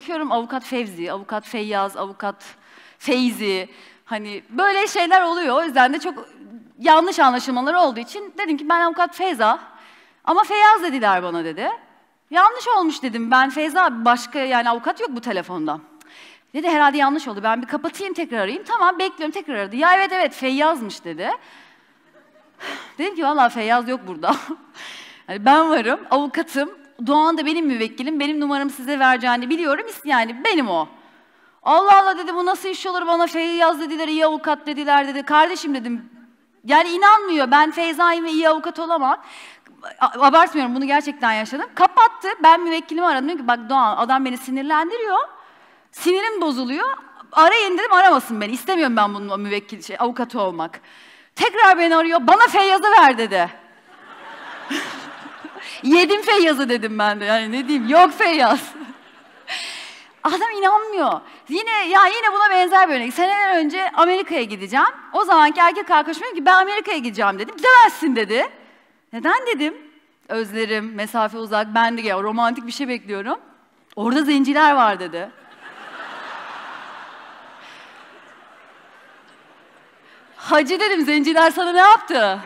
bakıyorum avukat Fevzi, avukat Feyyaz, avukat Feyzi. Hani böyle şeyler oluyor. O yüzden de çok yanlış anlaşılmalar olduğu için dedim ki ben avukat Feyza. Ama Feyyaz dediler bana dedi. Yanlış olmuş dedim. Ben Feyza, başka yani avukat yok bu telefonda. Dedi herhalde yanlış oldu. Ben bir kapatayım, tekrar arayayım. Tamam, bekliyorum, tekrar aradı. Ya evet Feyyaz'mış dedi. Dedim ki vallahi Feyyaz yok burada. Yani ben varım, avukatım. Doğan da benim müvekkilim. Benim numaramı size vereceğini biliyorum. Yani benim o. Allah Allah dedi, bu nasıl iş olur, bana Feyyaz dediler, iyi avukat dediler dedi. Kardeşim dedim, yani inanmıyor. Ben Feyza'yım ve iyi avukat olamam. Abartmıyorum, bunu gerçekten yaşadım. Kapattı. Ben müvekkilimi aradım. Dedim ki bak Doğan, adam beni sinirlendiriyor. Sinirim bozuluyor. Arayın dedim, aramasın beni. İstemiyorum ben bunun müvekkil, avukatı olmak. Tekrar beni arıyor. Bana Feyyaz'ı ver dedi. Yedim Feyyaz'ı dedim ben de. Yani ne diyeyim? Yok Feyyaz. Adam inanmıyor. Yine buna benzer bir örnek. Seneler önce Amerika'ya gideceğim. O zamanki erkek arkadaşım dedi ki ben Amerika'ya gideceğim dedim. Gidemezsin dedi. Neden dedim? Özlerim, mesafe uzak, ben de ya romantik bir şey bekliyorum. Orada zenciler var dedi. Hacı dedim, zenciler sana ne yaptı?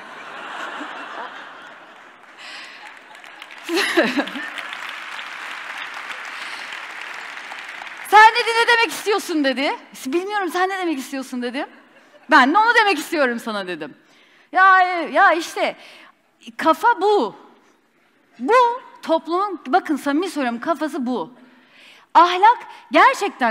Sen dedi ne demek istiyorsun dedi. Bilmiyorum, sen ne demek istiyorsun dedim. Ben de onu demek istiyorum sana dedim. Ya işte kafa bu. Bu toplumun, bakın samimi söylüyorum, kafası bu. Ahlak gerçekten